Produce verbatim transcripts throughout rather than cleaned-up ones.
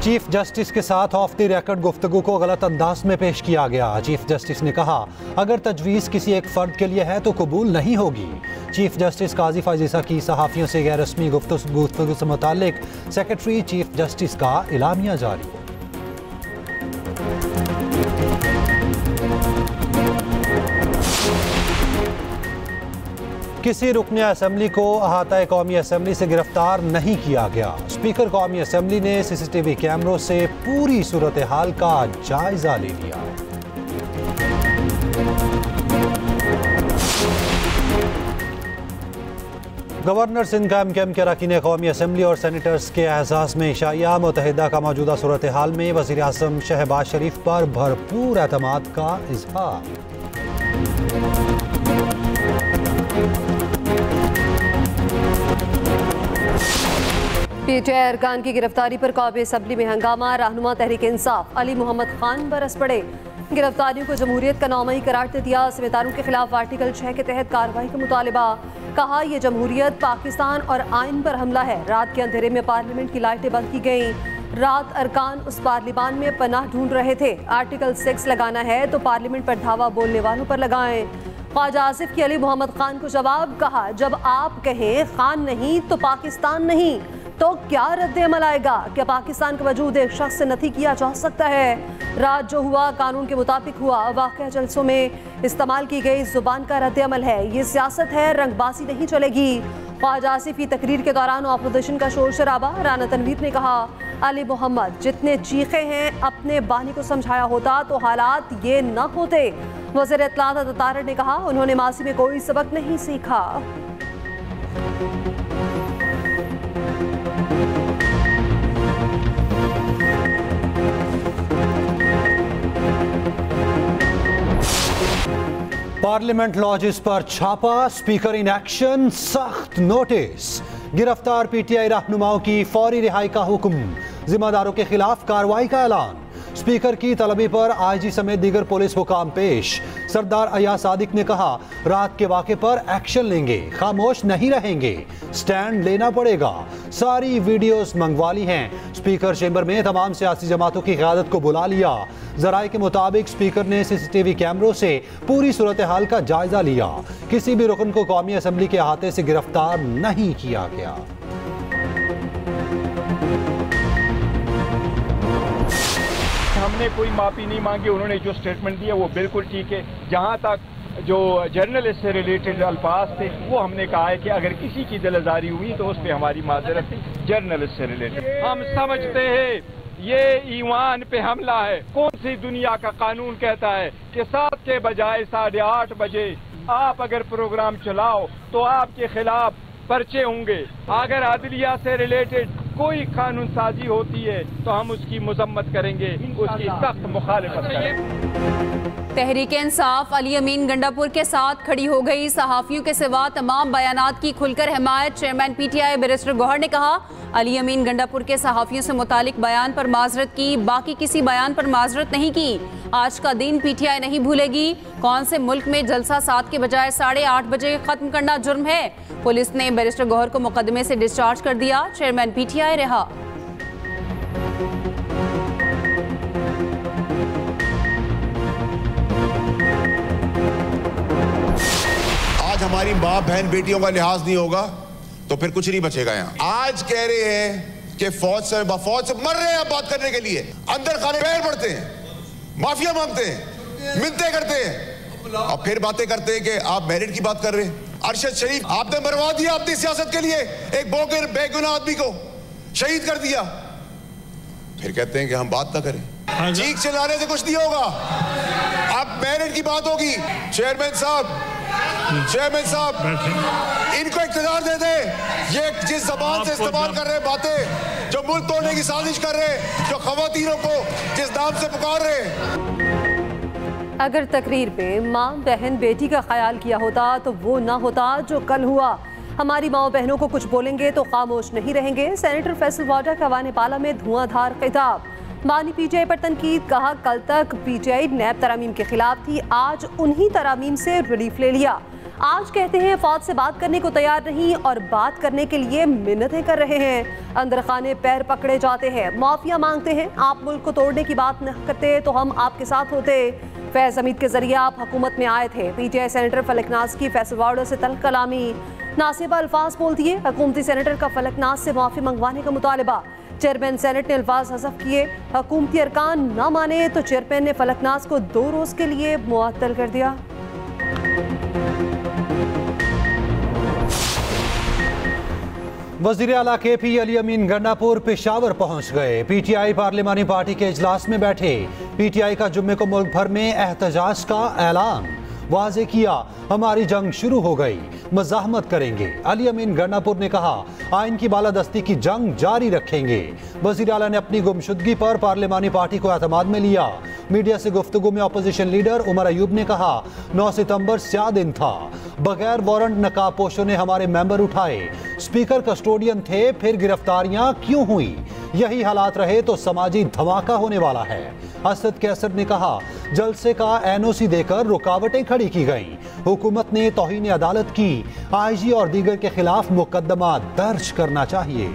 Chief justice के साथ of the record गुफ्तगू को गलत अंदाज में पेश किया गया। चीफ जस्टिस ने कहा अगर तजवीज़ किसी एक फ़र्द के लिए है तो कबूल नहीं होगी। चीफ जस्टिस काजी फाजिसा की सहाफ़ियों से गैर रस्मी गुफ्तगू से मुतालिक सेक्रेटरी चीफ जस्टिस का इलामिया जारी। किसी रुकन असम्बली को अहाता कौमी असम्बली से गिरफ्तार नहीं किया गया। स्पीकर कौमी असम्बली ने सीसीटीवी कैमरों से पूरी सूरत हाल का जायजा ले लिया। गवर्नर सिंध का एम के एम के अरकान कौमी असम्बली और सेनेटर्स के एहसास में इशाया। मुत्तहिदा का मौजूदा सूरत हाल में वज़ीर आज़म शहबाज शरीफ पर भरपूर एतमाद का इजहार। पीटीआई अरकान की गिरफ्तारी पर कौमी असम्बली में हंगामा। रहनुमा तहरीक इंसाफ अली मोहम्मद खान बरस पड़े। गिरफ्तारियों को जमहूरियत का नौमई करार दे दिया। सेवेदारों के खिलाफ आर्टिकल छह के तहत कार्रवाई का मुतालबा। कहा यह जमहूरियत पाकिस्तान और आइन पर हमला है। रात के अंधेरे में पार्लियामेंट की लाइटें बंद की गईं। रात अरकान उस पार्लियामान में पनाह ढूंढ रहे थे। आर्टिकल सिक्स लगाना है तो पार्लियामेंट पर धावा बोलने वालों पर लगाएं। ख्वाजा आसिफ की अली मोहम्मद खान को जवाब। कहा जब आप कहें खान नहीं तो पाकिस्तान नहीं तो क्या रद्द अमल आएगा? क्या पाकिस्तान का वजूद एक शख्स से नफी किया जा सकता है? रात जो हुआ कानून के मुताबिक हुआ। वाक़या जलसों में इस्तेमाल की गई जुबान का रद्द अमल है। ये सियासत है, रंगबाजी नहीं चलेगी। ख्वाजा आसिफ की तकरीर के दौरान अपोजिशन का शोर शराबा। राना तनवीर ने कहा अली मोहम्मद जितने चीखे हैं अपने बानी को समझाया होता तो हालात ये न होते। वज़ीर इत्तलात अतारड़ ने कहा उन्होंने मासी में कोई सबक नहीं सीखा। पार्लियामेंट लॉजेस पर छापा। Speaker in action. सख्त नोटिस। गिरफ्तार पीटीआई रहनुमाओं की फौरी रिहाई का हुक्म। जिम्मेदारों के खिलाफ कार्रवाई का ऐलान। स्पीकर की तलबी पर आईजी समेत दीगर पुलिस हुकाम पेश। सरदार अयाज सादिक ने कहा रात के वाक़े पर एक्शन लेंगे, खामोश नहीं रहेंगे, स्टैंड लेना पड़ेगा। सारी वीडियोस मंगवा ली हैं। स्पीकर चेंबर में तमाम सियासी जमातों की क़यादत को बुला लिया। ज़राए के मुताबिक स्पीकर ने सीसीटीवी कैमरों से पूरी सूरत हाल का जायजा लिया। किसी भी रुकन को कौमी असम्बली के अहाते से गिरफ्तार नहीं किया गया। हमने कोई माफी नहीं मांगी। उन्होंने जो स्टेटमेंट दिया वो बिल्कुल ठीक है। जहां तक जो जर्नलिस्ट से रिलेटेड अल्फाज थे वो हमने कहा है कि अगर किसी की दिलआज़ारी हुई तो उस पर हमारी माजरत थी। जर्नलिस्ट से रिलेटेड हम समझते हैं ये ईमान पे हमला है। कौन सी दुनिया का कानून कहता है कि सात के बजाय साढ़े आठ बजे आप अगर प्रोग्राम चलाओ तो आपके खिलाफ पर्चे होंगे। अगर अदलिया से रिलेटेड कोई कानून साजी होती है तो हम उसकी मजम्मत करेंगे, उसकी सख्त मुखालिफत करेंगे। तहरीक इंसाफ अली अमीन गंडापुर के साथ खड़ी हो गई। सहाफ़ियों के सिवा तमाम बयानात की खुलकर हिमायत। चेयरमैन पीटीआई बैरिस्टर गौहर ने कहा अली अमीन गंडापुर के सहाफ़ियों से मुतालिक बयान पर माजरत की, बाकी किसी बयान पर माजरत नहीं की। आज का दिन पीटीआई नहीं भूलेगी। कौन से मुल्क में जलसा सात के बजाय साढ़े आठ बजे खत्म करना जुर्म है? पुलिस ने बैरिस्टर गौहर को मुकदमे से डिस्चार्ज कर दिया। चेयरमैन पीटीआई रहा। आज हमारी माँ बहन बेटियों का लिहाज नहीं होगा तो फिर कुछ नहीं बचेगा यहाँ। आज कह रहे हैं कि फौज से फौज से मर रहे हैं आप बात करने के लिए। अंदर खाने पैर पड़ते हैं, माफिया मांगते हैं, मिन्नतें करते हैं और फिर बातें करते हैं कि आप मेरिट की बात कर रहे हैं। अरशद शरीफ आपने मरवा दिया अपनी सियासत के लिए एक बोगर बेगुनाह आदमी को शहीद कर दिया। फिर कहते हैं कि हम बात ना करें। चीख चिल्लाने से कुछ नहीं होगा। अब मेरिट की बात होगी। चेयरमैन साहब चेयरमैन साहब इनको इख्तियार दे दे। ये जिस जबान से इस्तेमाल कर रहे बातें, जो मुल्क तोड़ने की साजिश कर रहे, जो खवातीनों को जिस नाम से पुकार रहे। अगर तकरीर पे माँ बहन बेटी का ख्याल किया होता तो वो ना होता जो कल हुआ। हमारी माओ बहनों को कुछ बोलेंगे तो खामोश नहीं रहेंगे। सेनेटर फैसल वाडा का वाने पाला में धुआंधार खिताब। बानी पीटीआई पर तनकीद। कहा कल तक पीटीआई नैब तरामीम के खिलाफ थी, आज उन्हीं तरामीम से रिलीफ ले लिया। आज कहते हैं फौज से बात करने को तैयार नहीं और बात करने के लिए मिन्नतें कर रहे हैं। अंदर खाने पैर पकड़े जाते हैं, माफिया मांगते हैं। आप मुल्क को तोड़ने की बात न करते तो हम आपके साथ होते। फैज हमीद के जरिए आप हुकूमत में आए थे। पीटीआई सेनेटर फलकनाज की फैसल वार्डो से तल्ख कलामी, नासिबा अल्फाज बोल दिए। हुकूमती सेनेटर का फलकनाज से माफी मंगवाने का मुतालबा। चेयरमैन सेनेट ने अल्फाज हज़फ किए। हुकूमती अरकान न माने तो चेयरमैन ने फलकनाज को दो रोज के लिए मुअत्तल कर दिया। वज़ीर आला के पी अली अमीन गंडापुर पेशावर पहुंच गए। पीटीआई पार्लिमानी पार्टी के इजलास में बैठे। पीटीआई का जुम्मे को मुल्क भर में एहतजाज का ऐलान। वाज़े किया हमारी जंग शुरू हो गई, मज़ाहमत करेंगे। अली अमीन गंडापुर ने कहा आइन की बालादस्ती की जंग जारी रखेंगे। वज़ीर आला ने अपनी गुमशुदगी पर पार्लिमानी पार्टी को एतमाद में लिया। मीडिया से गुफ्तगू में अपोजिशन लीडर उमर अयूब ने कहा नौ सितंबर स्या दिन था, बगैर वारंट नकाबपोशों ने हमारे मेंबर उठाए। स्पीकर कस्टोडियन थे, फिर गिरफ्तारियां क्यों हुई? यही हालात रहे तो समाजी धमाका होने वाला है। असद कैसर ने कहा जलसे का एनओसी देकर रुकावटें खड़ी की गई। हुकूमत ने तौहीन अदालत की, आईजी और दीगर के खिलाफ मुकदमा दर्ज करना चाहिए।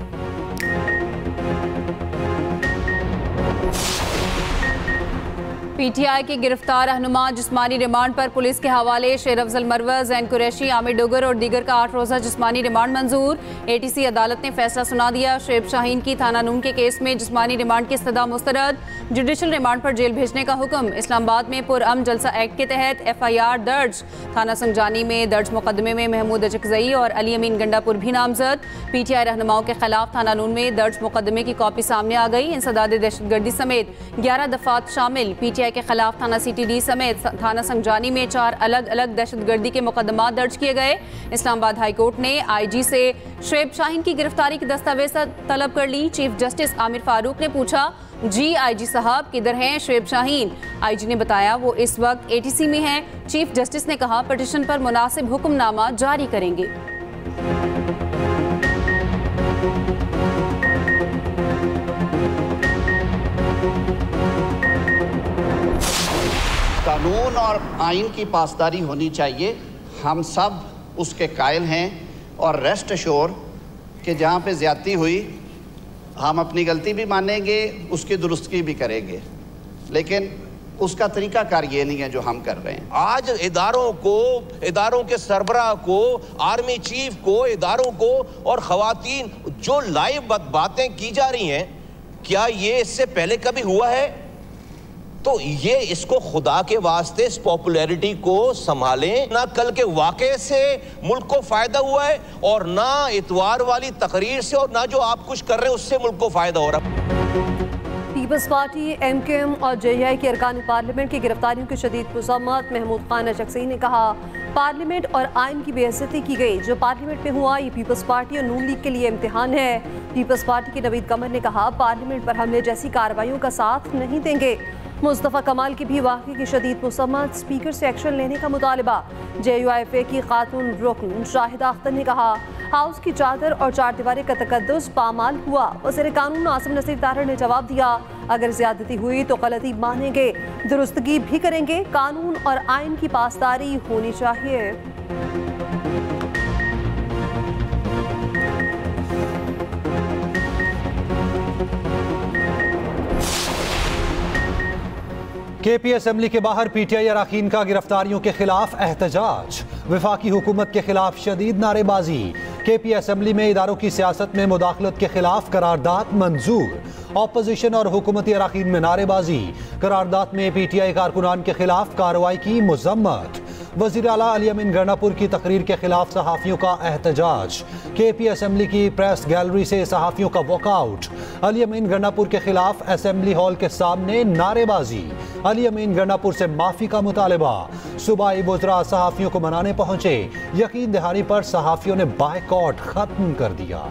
पीटीआई के गिरफ्तार रहनुमा जिस्मानी रिमांड पर पुलिस के हवाले। शेर अफजल मरवज, जैन कुरैशी, आमिर डोगर और दीगर का आठ रोज़ा जिस्मानी रिमांड मंजूर। एटीसी अदालत ने फैसला सुना दिया। शेब शाहीन की थाना नून के केस में जिस्मानी रिमांड की इस्तदा मुस्तरद। जुडिशल रिमांड पर जेल भेजने का हुक्म। इस्लामाबाद में पुरअमन जलसा एक्ट के तहत एफ आई आर दर्ज। थाना संगजानी में दर्ज मुकदमे में महमूद अजकजई और अली अमीन गंडापुर भी नामजद। पीटीआई रहनुमाओं के खिलाफ थाना नून में दर्ज मुकदमे की कॉपी सामने आ गई। इंसदाद दहशतगर्दी समेत ग्यारह दफात शामिल। पीटीआई के खिलाफ थाना सीटीडी समेत थाना संगजानी में चार अलग अलग दहशतगर्दी के मुकदमा दर्ज किए गए। इस्लामाबाद हाई कोर्ट ने आईजी से शेब शाहीन की गिरफ्तारी की दस्तावेज तलब कर ली। चीफ जस्टिस आमिर फारूक ने पूछा जी आईजी साहब किधर हैं शेब शाहीन? आईजी ने बताया वो इस वक्त एटीसी में हैं। चीफ जस्टिस ने कहा पिटीशन पर मुनासिब हुक्मनामा जारी करेंगे। कानून और आइन की पासदारी होनी चाहिए, हम सब उसके कायल हैं। और रेस्ट अश्योर कि जहाँ पे ज़्यादती हुई हम अपनी गलती भी मानेंगे, उसकी दुरुस्तगी भी करेंगे, लेकिन उसका तरीकाकार ये नहीं है जो हम कर रहे हैं। आज इदारों को, इदारों के सरबराह को, आर्मी चीफ को, इदारों को और ख़वातीन जो लाइव बातें की जा रही हैं, क्या ये इससे पहले कभी हुआ है? तो ये इसको खुदा के वास्ते इस पॉपुलैरिटी को संभालें। ना कल के वाक़े से मुल्क को फायदा हुआ है और ना इतवार वाली तकरीर से और ना जो आप कुछ कर रहे हैं उससे मुल्क को फायदा हो रहा है। Peoples Party, M K M और जे आई के अरकान पार्लियामेंट की गिरफ्तारियों की शदीद मज़म्मत। महमूद खान अजकज़ई ने कहा पार्लियामेंट और आइन की बेइज्जती की गई। जो पार्लियामेंट में हुआ ये पीपल्स पार्टी और नून लीग के लिए इम्तिहान है। पीपल्स पार्टी के नवीद कमर ने कहा पार्लियामेंट पर हमले जैसी कार्रवाइयों का साथ नहीं देंगे। मुस्तफ़ा कमाल की भी वाक़े की शदीद मुसम्मत। स्पीकर से एक्शन लेने का मुतालबा। जे यू आई एफ ए की खातून रुकन शाहिदा अख्तर ने कहा हाउस की चादर और चार दीवारी का तकद्दुस पामाल हुआ। वज़ीर कानून आसिम नसीर तारड़ ने जवाब दिया अगर ज़्यादती हुई तो गलती मानेंगे, दुरुस्तगी भी करेंगे। कानून और आइन की पासदारी होनी चाहिए। के पी असेंबली के बाहर पीटीआई अरकान का गिरफ्तारियों के खिलाफ एहतजाज। वफाकी हुकूमत के खिलाफ शदीद नारेबाजी। के पी असेंबली में इदारों की सियासत में मुदाखलत के खिलाफ करारदाद मंजूर। ऑपोजिशन और हुकूमती अरकान में नारेबाजी। करारदाद में पीटीआई कारकुनान के खिलाफ कार्रवाई की मजम्मत। वज़ीर आला अली अमीन गंडापुर की तकरीर के खिलाफ सहाफ़ियों का एहतजाज। के पी असेंबली की प्रेस गैलरी से सहाफ़ियों का वॉकआउट। अली अमीन गंडापुर के खिलाफ असेंबली हॉल के सामने नारेबाजी। अली अमीन गंडापुर से माफ़ी का मुतालबा। सूबाई वज़रा सहाफ़ियों को मनाने पहुंचे। यकीन दहानी पर सहाफ़ियों ने बायकॉट खत्म कर दिया।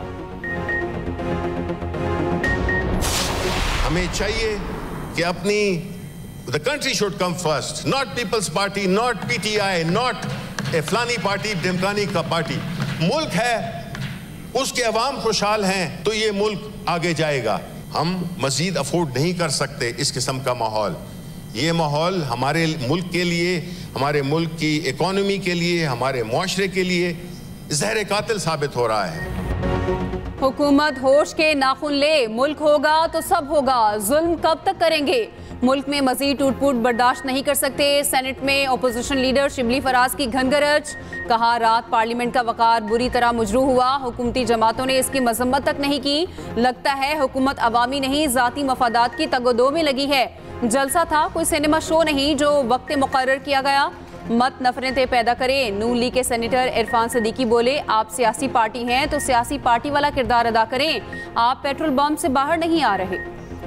हमें चाहिए कि अपनी The country should come first, not People's Party, not P T I, not a फलानी पार्टी, ढिमकानी का पार्टी। मुल्क है, उसके अवाम खुशहाल हैं तो ये मुल्क आगे जाएगा। हम मजीद अफोर्ड नहीं कर सकते इस किस्म का माहौल। ये माहौल हमारे मुल्क के लिए, हमारे मुल्क की इकोनॉमी के लिए, हमारे मुआशरे के लिए जहर कातिल साबित हो रहा है। हुकूमत होश के नाखुन ले, मुल्क होगा तो सब होगा, जुल्म कब तक करेंगे? मुल्क में मजीद टूट फूट बर्दाश्त नहीं कर सकते। सेनेट में अपोजिशन लीडर शिबली फराज की घनगरज, कहा रात पार्लियामेंट का वकार बुरी तरह मुजरू हुआ, हुकूमती जमातों ने इसकी मजम्मत तक नहीं की। लगता है हुकूमत अवामी नहीं जाती मफादात की तगोदो में लगी है। जलसा था, कोई सिनेमा शो नहीं जो वक्त मुकर्रर किया गया। मत नफरतें पैदा करें। नून लीग के सेनेटर इरफान सदीकी बोले, आप सियासी पार्टी हैं तो सियासी पार्टी वाला किरदार अदा करें, आप पेट्रोल बम से बाहर नहीं आ रहे।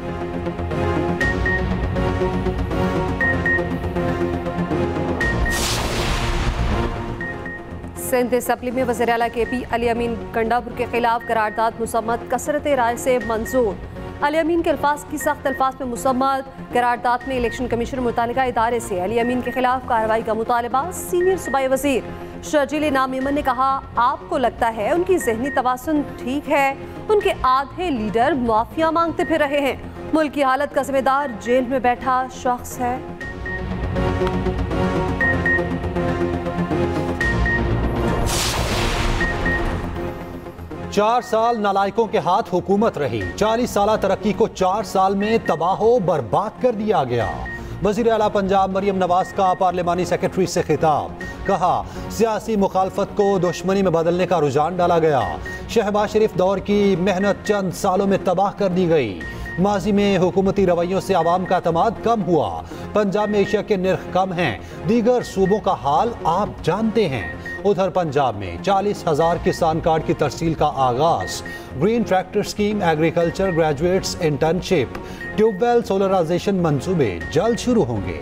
सिंध असम्बली में वज़ीर आला के पी अली अमीन गंडापुर के खिलाफ करारदाद मुसम्मत, कसरत राय से मंजूर। अली अमीन के अल्फाज की सख्त अल्फाज में मुसम्मत। करारदाद में इलेक्शन कमीशन मुतालिका इदारे से अली अमीन के खिलाफ कार्रवाई का मुतालबा। सीनियर सूबाई वजीर शर्जील इनाम मेमन ने कहा, आपको लगता है उनकी जहनी तवाज़ुन ठीक है? उनके आधे लीडर माफिया मांगते फिर रहे हैं। मुल्क की हालत का जिम्मेदार जेल में बैठा शख्स है। चार साल नालायकों के हाथ हुकूमत रही, चालीस साल तरक्की को चार साल में तबाहो बर्बाद कर दिया गया। वज़ीर आला पंजाब मरियम नवाज का पार्लिमानी सेक्रेटरी से खिताब, कहा सियासी मुखालफत को दुश्मनी में बदलने का रुझान डाला गया। शहबाज शरीफ दौर की मेहनत चंद सालों में तबाह कर दी गई। माजी में हुकूमती रवैयों से आवाम का अतमाद कम हुआ। पंजाब में एशिया के निर्ख कम हैं। दीगर सूबों का हाल आप जानते हैं। उधर पंजाब में चालीस हजार किसान कार्ड की तरसील का आगाज। Green tractor scheme, agriculture graduates internship, tubewell solarization मंसूबे जल्द शुरू होंगे।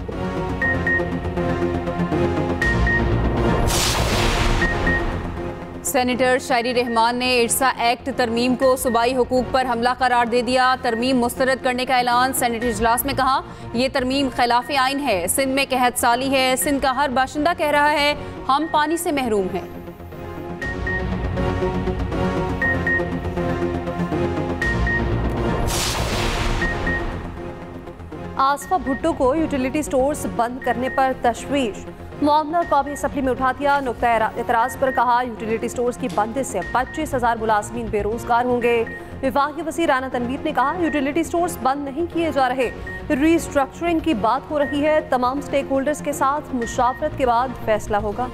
सेनेटर शायरी रहमान ने इर्सा एक्ट तरमीम को सूबाई हुकूक पर हमला करार दे दिया। तरमीम मुस्तरद करने का ऐलान। सेनेट इजलास में कहा, यह तरमीम खिलाफ आइन है। सिंध में कहत साली है। सिंध का हर बाशिंदा कह रहा है हम पानी से महरूम हैं। आसफा भुट्टो को यूटिलिटी स्टोर्स बंद करने पर तशवीश। मामला कौमी असम्बली में उठा दिया। नुक्ता एतराज़ पर कहा, यूटिलिटी स्टोर्स की बंदी से पच्चीस हजार मुलाजमीन बेरोजगार होंगे। विफाकी वज़ीर राना तनवीर ने कहा, यूटिलिटी स्टोर्स बंद नहीं किए जा रहे, रीस्ट्रक्चरिंग की बात हो रही है। तमाम स्टेक होल्डर्स के साथ मुशावरत के बाद फैसला होगा।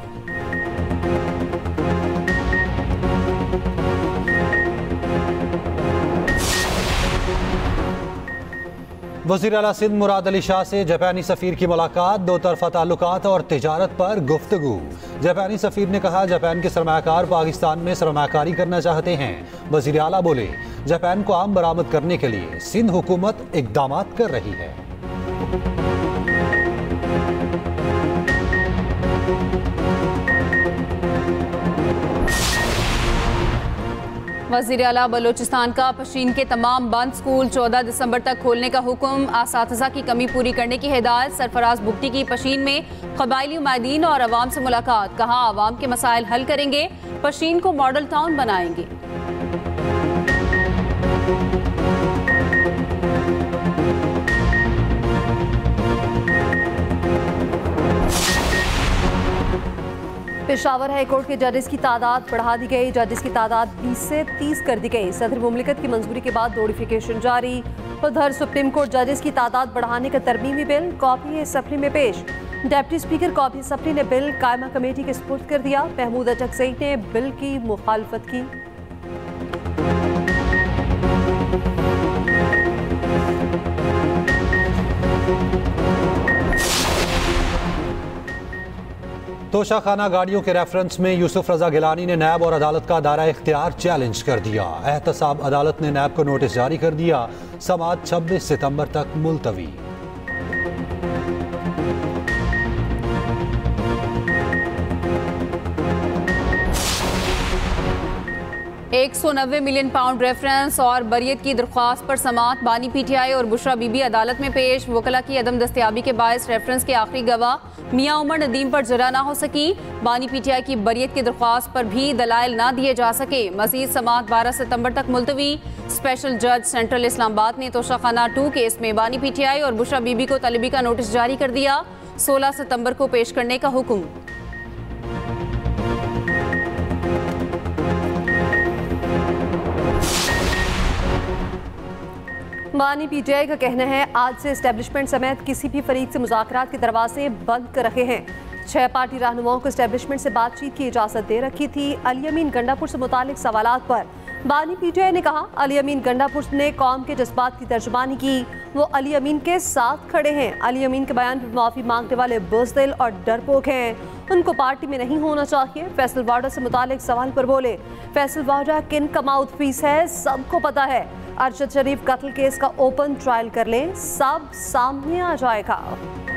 वज़ीर आला सिंध मुराद अली शाह से जापानी सफ़ीर की मुलाकात। दो तरफ़ा ताल्लुकात और तिजारत पर गुफ्तगू। जापानी सफ़ीर ने कहा, जापान के सरमायाकार पाकिस्तान में सरमायाकारी करना चाहते हैं। वज़ीर आला बोले, जापान को आम बरामद करने के लिए सिंध हुकूमत इक़दामात कर रही है। वज़ीर आला बलोचिस्तान का पशीन के तमाम बंद स्कूल चौदह दिसंबर तक खोलने का हुक्म। असातिज़ा की कमी पूरी करने की हिदायत। सरफराज बुगटी की पशीन में क़बायली उमायदीन और अवाम से मुलाकात। कहा, आवाम के मसाइल हल करेंगे, पशीन को मॉडल टाउन बनाएंगे। पेशावर हाईकोर्ट के जजेस की तादाद बढ़ा दी गई। जजेस की तादाद बीस से तीस कर दी गई। सदर मुमलिकत की मंजूरी के बाद नोटिफिकेशन जारी। उधर सुप्रीम कोर्ट जजेस की तादाद बढ़ाने का तरमीमी बिल कॉपी असम्बली में पेश। डिप्टी स्पीकर कॉपी असम्बली ने बिल कायमा कमेटी के सुपुर्द कर दिया। महमूद अचकज़ई ने बिल की मुखालफत की। तोशाखाना गाड़ियों के रेफरेंस में यूसुफ रजा गिलानी ने नैब और अदालत का दायरा इख्तियार चैलेंज कर दिया। एहतसाब अदालत ने नैब को नोटिस जारी कर दिया। समाअत छब्बीस सितंबर तक मुलतवी। एक सौ नब्बे मिलियन पाउंड रेफरेंस और बरियत की दरख्वास्त पर समाअत। बानी पीटीआई और बुशरा बीबी अदालत में पेश। वकला की अदम दस्तयाबी के बायस रेफरेंस के आखिरी गवाह मियां उमर नदीम पर जरा ना हो सकी। बानी पीटीआई की बरियत की दरख्वास्त पर भी दलाइल ना दिए जा सके। मजीद समाअत बारह सितंबर तक मुलतवी। स्पेशल जज सेंट्रल इस्लामाबाद ने तोशाखाना टू केस में बानी पीटीआई और बुशरा बीबी को तलबी का नोटिस जारी कर दिया। सोलह सितंबर को पेश करने का हुक्म। बानी पीटीआई का कहना है आज से एस्टेब्लिशमेंट समेत किसी भी फरीक से मुज़ाकरात के दरवाजे बंद कर रखे हैं। छह पार्टी रहनुमाओं को एस्टेब्लिशमेंट से बातचीत की इजाज़त दे रखी थी। अली अमीन गंडापुर से मुतालिक सवालात पर बानी पीटीआई ने कहा, अली अमीन गंडापुर ने कौम के जज्बात की तर्जुमानी की। वो अली अमीन के साथ खड़े हैं। अली अमीन के बयान पर माफ़ी मांगने वाले बुज़दिल और डरपोक हैं। उनको पार्टी में नहीं होना चाहिए। फैसल वाडा से मुतालिक सवाल पर बोले, फैसल वाडा किन का माउथ पीस है सबको पता है। अरशद शरीफ कत्ल केस का ओपन ट्रायल कर लें, सब सामने आ जाएगा।